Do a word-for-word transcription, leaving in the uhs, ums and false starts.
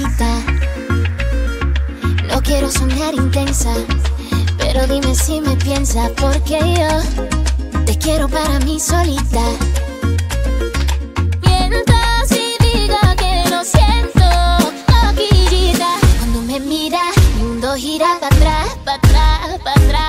solita. No quiero soñar intensa, pero dime si me piensas, porque yo te quiero para mí solita. Mientras y diga que lo siento, loquillita. Cuando me mira, el mundo gira para atrás, para atrás, para atrás.